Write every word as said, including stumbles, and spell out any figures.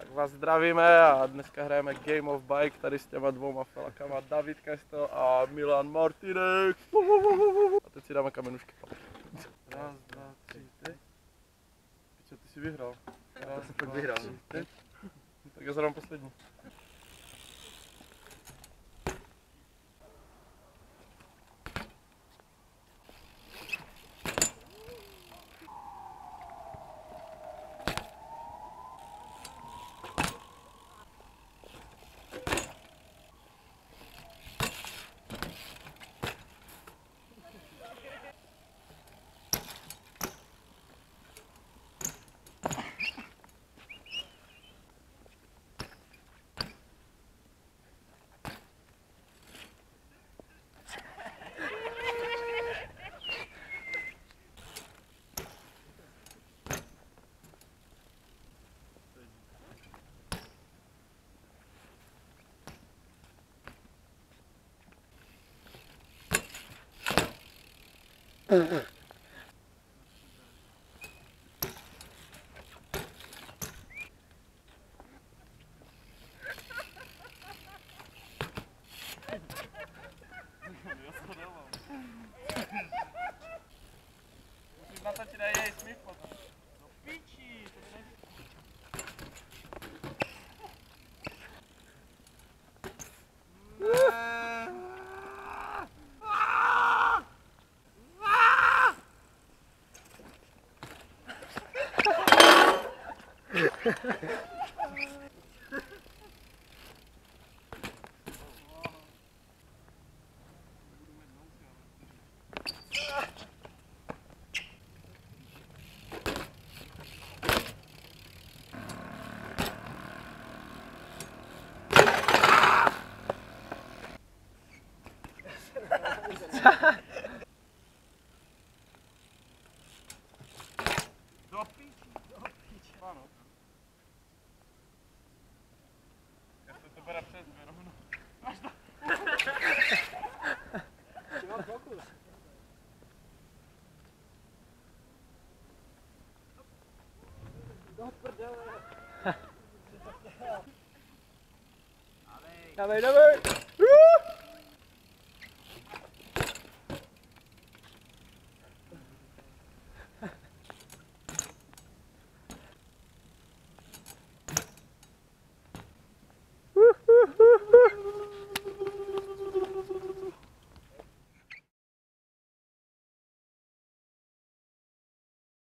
vás zdravíme a dneska hrajeme Game of Bike tady s těma dvouma felakama, David Kestel a Milan Martinek. A teď si dáme kamenušky. Raz, dva, tři, teď. Co ty jsi vyhrál? Raz, jsem fakt vyhrál. Tři, teď. Tak já zadám poslední. Uh-uh. Musíš natočit aj jej smích potom. No piči, to mi nejde. Do piči, do piči. Ano. Já se to bere přes mě rovno. Máš to. Mám fokus. Do prdele. Dávej, dávej.